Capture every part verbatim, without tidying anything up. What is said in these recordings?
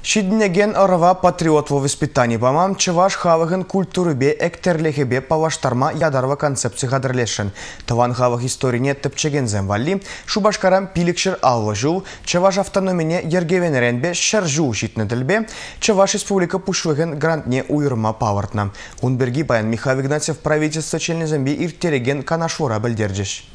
Шиднеген орова патриот во воспитании помам чеваш хавыгын культурыбе эктерлехебе паваштарма ядарва концепция гадрлешен. Таван хавых историне тепчеген земвали, шубашкарам пиликшер алва жул, чеваш автономине ергевенеренбе шаржу шитнедельбе, чеваш республика пушвеген грантне уйрма павартна. Унберги баян Михаил Игнатьев правительство челнезембе иртереген канашвора бельдерджеш.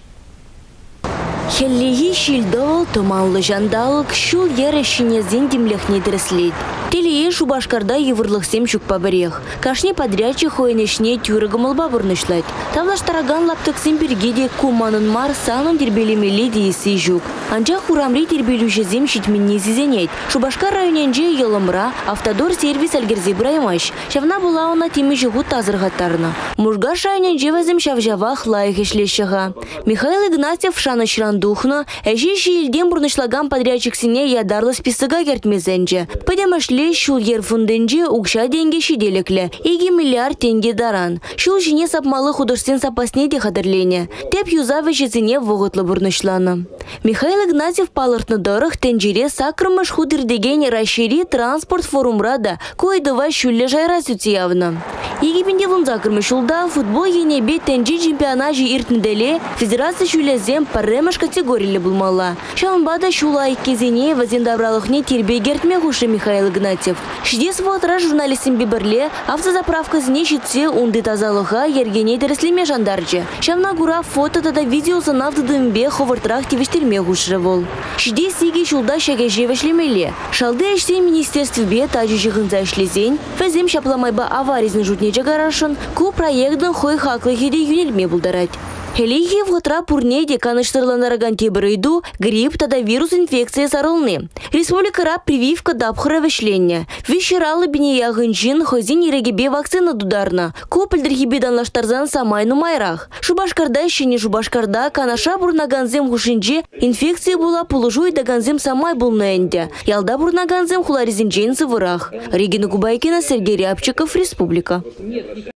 Хеллиги шилдал, томаллы жандалык, шул ерешине зендимлех не дреслит. Телее Шубашкарда еврлых семь щук поберег. Кашни подрядчик ойнешне тюрыгамал бабурнышлать. Тавлаш тараган лаптык симпергиде куманын мар санын тербелеми леди и сижук. Анча хурамри тербелюще земщить минни зизенет. Шубашкар районенже елымра, автодор сервис альгерзи браймаш. Шавна была она теми жигут тазыргаттарна. Мужгаш районенже вазем шавжавах лайх ишлещага. Михаил Игнатьев шанышран духна, эжи шиилден бурнышлаган подрядчик сине ядарлы списыга гертмезенже. Подемашле шул ер фунденже укша деньги шиделекле. Иги миллиард тенге даран. Шул жине сапмалы художествен сапасне де хадырлене. Теп юзавы зине воготлы бурнышлана. Михаил Игнатьев палыртны дырых тенджере сакрымыш худырдеген расшири транспорт форумрада, койдыва шулле жайра сутиявна. Иги бенде вунзакрымы шулда футбол енебе тенджи чемпионажи иртнеделе федерация шулезем парремыш категорили булмала. Шалынбада шулай кезене вазендабралыхне тербе гертме хуши Михаил Игнатьев. Шидес вотра журналистин биберле автозаправка зне щитсе унды тазалыха ергене дреслеме жандарчы. Шамна гура фото тада видеосы навдыдымбе ховыртрах тевештерме хушрывол. Шидес сиги шулда шагеже вешлемеле. Шалды эште министерстве тажи жихынза эшлезень, вазем шапламайба аваризны жутнече гарашын, ку проектын хой хаклы хеде юнельме булдарать. Хелихи в утра пурнеде каныштырланараган тебрыйду грипп тада вирус инфекции сарылны. Республика раб прививка дабхыра вешления. Вещералы бине ягынжин хозин ерегебе вакцина дударна. Копыльдырхибе данлаштарзан самайну майрах. Шубашкарда еще не Шубашкарда канаша бурнаганзем хушинже инфекция была полужу и даганзем самай был на энде. Ялда бурнаганзем хуларизинжен цывырах. Регина Губайкина, Сергей Рябчиков, Республика.